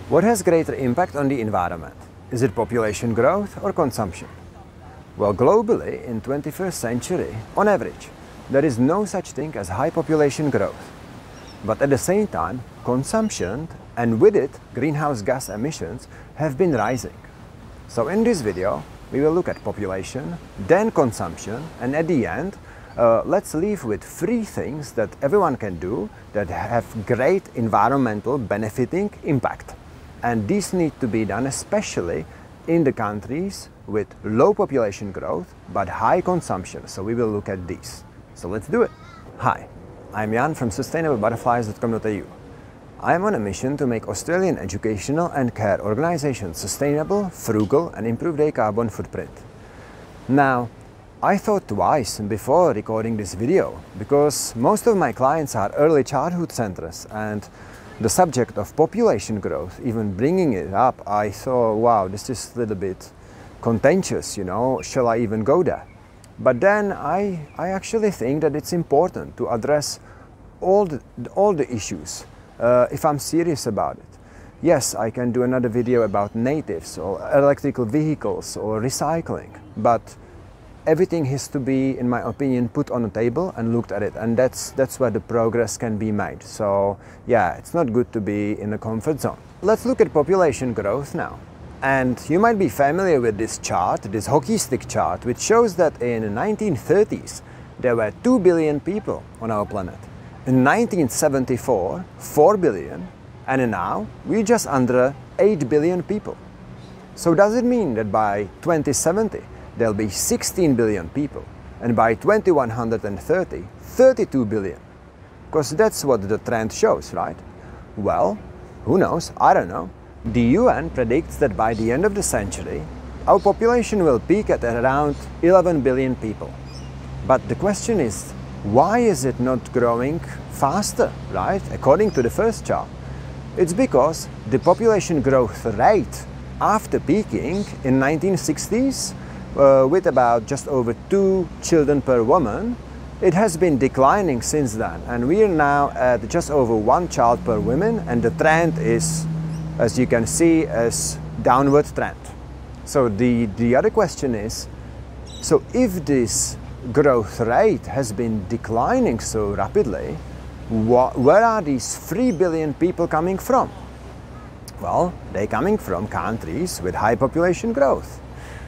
What has greater impact on the environment? Is it population growth or consumption? Well, globally, in 21st century, on average, there is no such thing as high population growth. But at the same time, consumption and with it, greenhouse gas emissions have been rising. So in this video, we will look at population, then consumption, and at the end, let's leave with 3 things that everyone can do that have great environmental benefiting impact. And these need to be done especially in the countries with low population growth but high consumption. So we will look at these. So let's do it. Hi, I'm Jan from sustainablebutterflies.com.au. I am on a mission to make Australian educational and care organizations sustainable, frugal, and improve their carbon footprint. Now, I thought twice before recording this video because most of my clients are early childhood centers, and the subject of population growth, even bringing it up, I thought, wow, this is a little bit contentious, you know, shall I even go there? But then I actually think that it's important to address all the issues if I'm serious about it. Yes, I can do another video about natives or electrical vehicles or recycling, but everything has to be, in my opinion, put on the table and looked at it, and that's where the progress can be made. So yeah, it's not good to be in a comfort zone. Let's look at population growth now. And you might be familiar with this chart, this hockey stick chart, which shows that in the 1930s there were 2 billion people on our planet. In 1974, 4 billion, and now we're just under 8 billion people. So does it mean that by 2070 there'll be 16 billion people, and by 2130, 32 billion? Because that's what the trend shows, right? Well, who knows? I don't know. The UN predicts that by the end of the century, our population will peak at around 11 billion people. But the question is, why is it not growing faster, right? According to the first chart, it's because the population growth rate after peaking in 1960s with about just over 2 children per woman, it has been declining since then, and we are now at just over 1 child per woman, and the trend is, as you can see, as downward trend. So the other question is, so if this growth rate has been declining so rapidly, where are these 3 billion people coming from? Well, they're coming from countries with high population growth.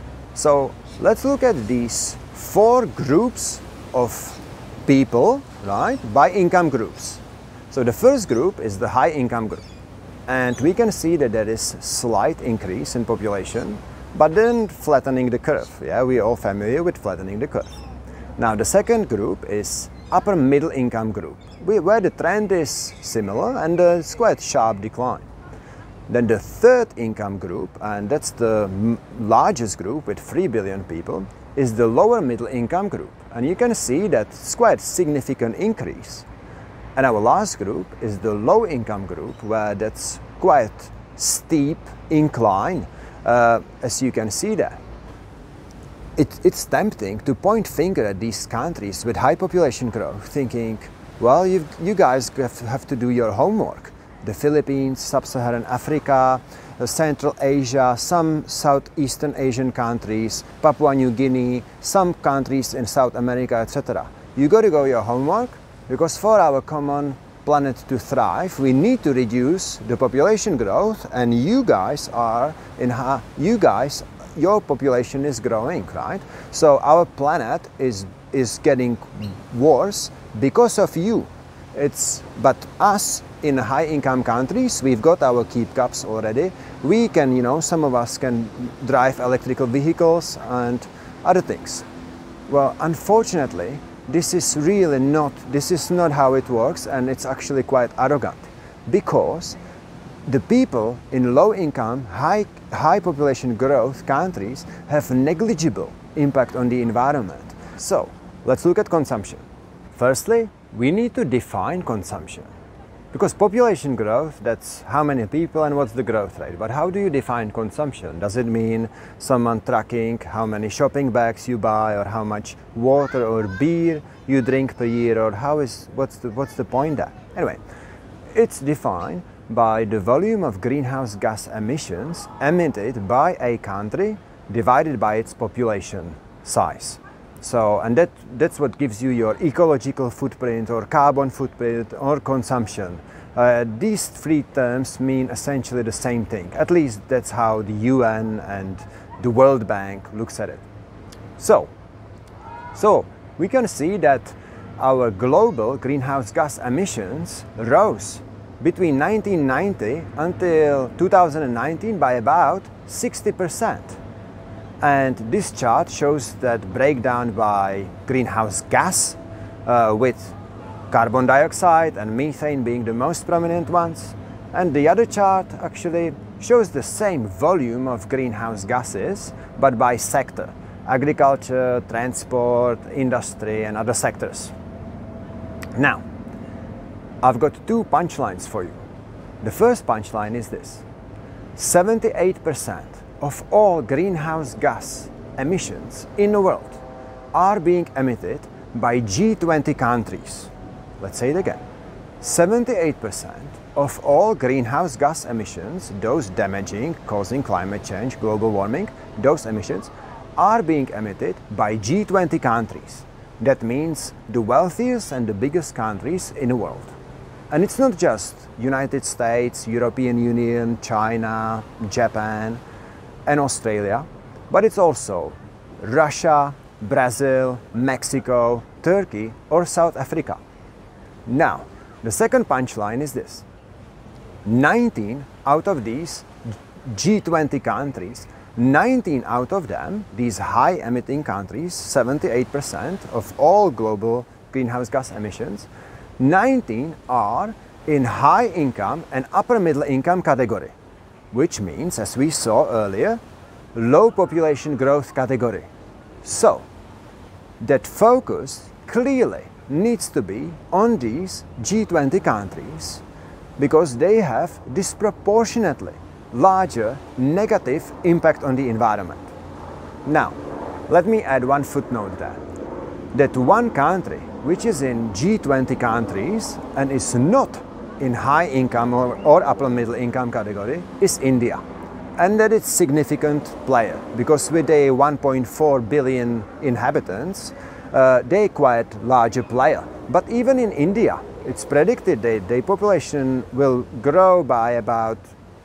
So let's look at these 4 groups of people, right, by income groups. So the first group is the high income group. And we can see that there is slight increase in population, but then flattening the curve. Yeah, we're all familiar with flattening the curve. Now the second group is upper middle income group, where the trend is similar and it's quite sharp decline. Then the third income group, and that's the largest group with 3 billion people, is the lower middle income group. And you can see that it's quite a significant increase. And our last group is the low income group, where that's quite steep incline, as you can see there. It's tempting to point finger at these countries with high population growth, thinking, well, you guys have to do your homework. The Philippines, Sub-Saharan Africa, Central Asia, some Southeastern Asian countries, Papua New Guinea, some countries in South America, etc. You got to go your homework, because for our common planet to thrive, we need to reduce the population growth, and your population is growing, right? So our planet is getting worse because of you. But us in high income countries, we've got our keep cups already. We can, you know, some of us can drive electrical vehicles and other things. Well, unfortunately, this is not how it works, and it's actually quite arrogant, because the people in low income, high population growth countries have negligible impact on the environment. So let's look at consumption. Firstly, we need to define consumption, because population growth, that's how many people and what's the growth rate. But how do you define consumption? Does it mean someone tracking how many shopping bags you buy, or how much water or beer you drink per year, or what's the point there? Anyway, it's defined by the volume of greenhouse gas emissions emitted by a country divided by its population size. So, and that's what gives you your ecological footprint or carbon footprint or consumption. These three terms mean essentially the same thing. At least that's how the UN and the World Bank looks at it. So we can see that our global greenhouse gas emissions rose between 1990 until 2019 by about 60%. And this chart shows that breakdown by greenhouse gas, with carbon dioxide and methane being the most prominent ones. And the other chart actually shows the same volume of greenhouse gases, but by sector: agriculture, transport, industry, and other sectors. Now, I've got two punchlines for you. The first punchline is this: 78% of all greenhouse gas emissions in the world are being emitted by G20 countries. Let's say it again. 78% of all greenhouse gas emissions, those damaging, causing climate change, global warming, those emissions are being emitted by G20 countries. That means the wealthiest and the biggest countries in the world. And it's not just United States, European Union, China, Japan, and Australia, but it's also Russia, Brazil, Mexico, Turkey, or South Africa. Now, the second punchline is this: 19 out of these G20 countries, 19 out of them, these high emitting countries, 78% of all global greenhouse gas emissions, 19 are in high income and upper middle income category, which means, as we saw earlier, low population growth category. So, that focus clearly needs to be on these G20 countries because they have disproportionately larger negative impact on the environment. Now, let me add one footnote there. That one country which is in G20 countries and is not in high income or upper middle income category is India. And that is a significant player because with a 1.4 billion inhabitants, they quite larger player. But even in India, it's predicted that the population will grow by about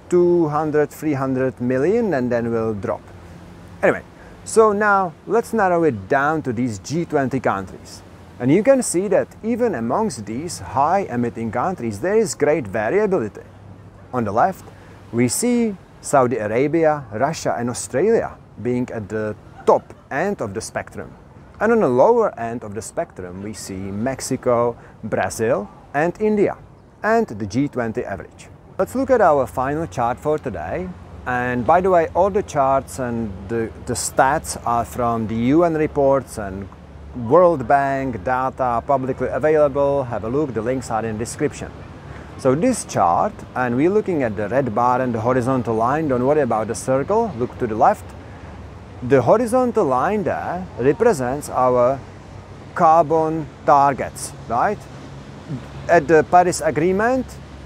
200–300 million and then will drop. Anyway, so now let's narrow it down to these G20 countries. And you can see that even amongst these high emitting countries, there is great variability. On the left, we see Saudi Arabia, Russia, and Australia being at the top end of the spectrum. And on the lower end of the spectrum, we see Mexico, Brazil, and India, and the G20 average. Let's look at our final chart for today. And by the way, all the charts and the stats are from the UN reports and World Bank data publicly available. Have a look, the links are in the description. So this chart, and we're looking at the red bar and the horizontal line, don't worry about the circle, look to the left. The horizontal line there represents our carbon targets, right? At the Paris Agreement,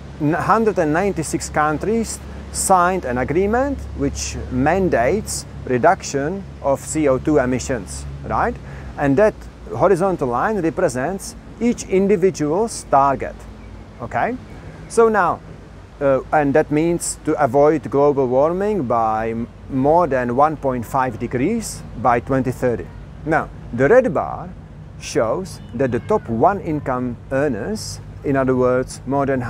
196 countries signed an agreement which mandates reduction of CO2 emissions, right? And that horizontal line represents each individual's target, okay? So now, and that means to avoid global warming by more than 1.5 degrees by 2030. Now, the red bar shows that the top one income earners, in other words, more than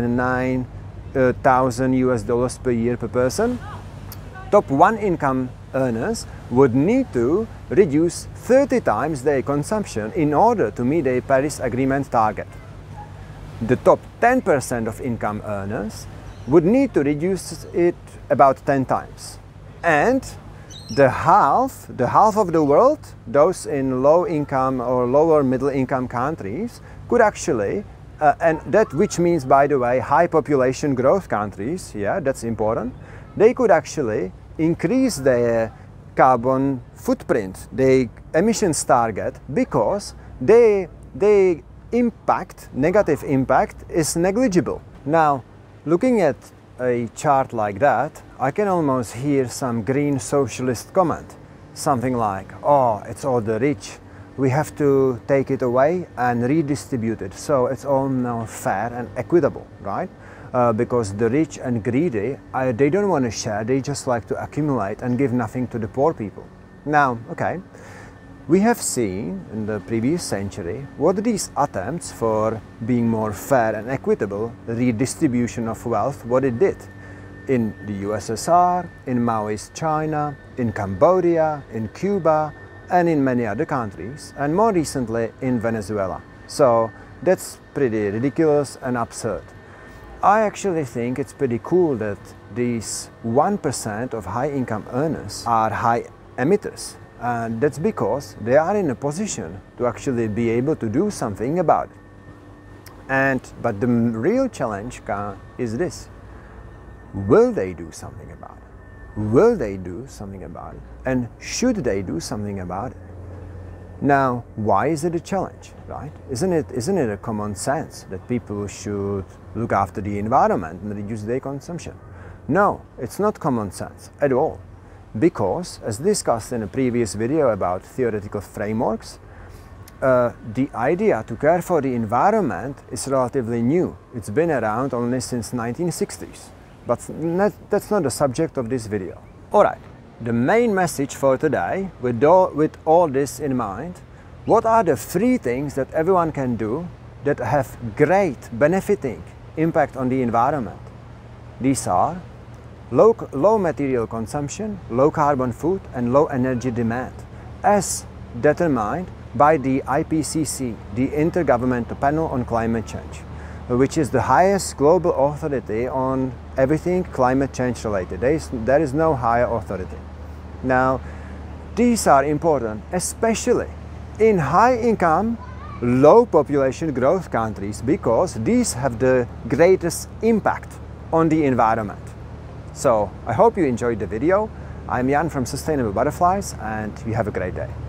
$109,000 US per year per person, top one income earners would need to reduce 30 times their consumption in order to meet the Paris Agreement target. The top 10% of income earners would need to reduce it about 10 times. And the half of the world, those in low income or lower middle income countries, could actually, and that which means, by the way, high population growth countries, yeah, that's important, they could actually increase their carbon footprint, their emissions target, because they impact, negative impact, is negligible. Now, Looking at a chart like that, I can almost hear some green socialist comment. Something like, oh, it's all the rich. We have to take it away and redistribute it. So it's all now fair and equitable, right? Because the rich and greedy, they don't want to share, they just like to accumulate and give nothing to the poor people. Now, okay, we have seen in the previous century what these attempts for being more fair and equitable redistribution of wealth, what it did in the USSR, in Maoist China, in Cambodia, in Cuba, and in many other countries, and more recently in Venezuela. So that's pretty ridiculous and absurd. I actually think it's pretty cool that these 1% of high income earners are high emitters. And that's because they are in a position to actually be able to do something about it. But the real challenge is this. Will they do something about it? Will they do something about it? And should they do something about it? Now, why is it a challenge, right? Isn't it a common sense that people should look after the environment and reduce their consumption? No, it's not common sense at all. Because, as discussed in a previous video about theoretical frameworks, the idea to care for the environment is relatively new. It's been around only since 1960s. But that's not the subject of this video. Alright, the main message for today, with all this in mind, what are the 3 things that everyone can do that have great benefiting impact on the environment? These are low material consumption, low carbon food, and low energy demand, as determined by the IPCC, the Intergovernmental Panel on Climate Change, which is the highest global authority on everything climate change related. There is no higher authority. Now, these are important, especially in high income, low population growth countries, because these have the greatest impact on the environment. So I hope you enjoyed the video. I'm Jan from Sustainable Butterflies, and you have a great day.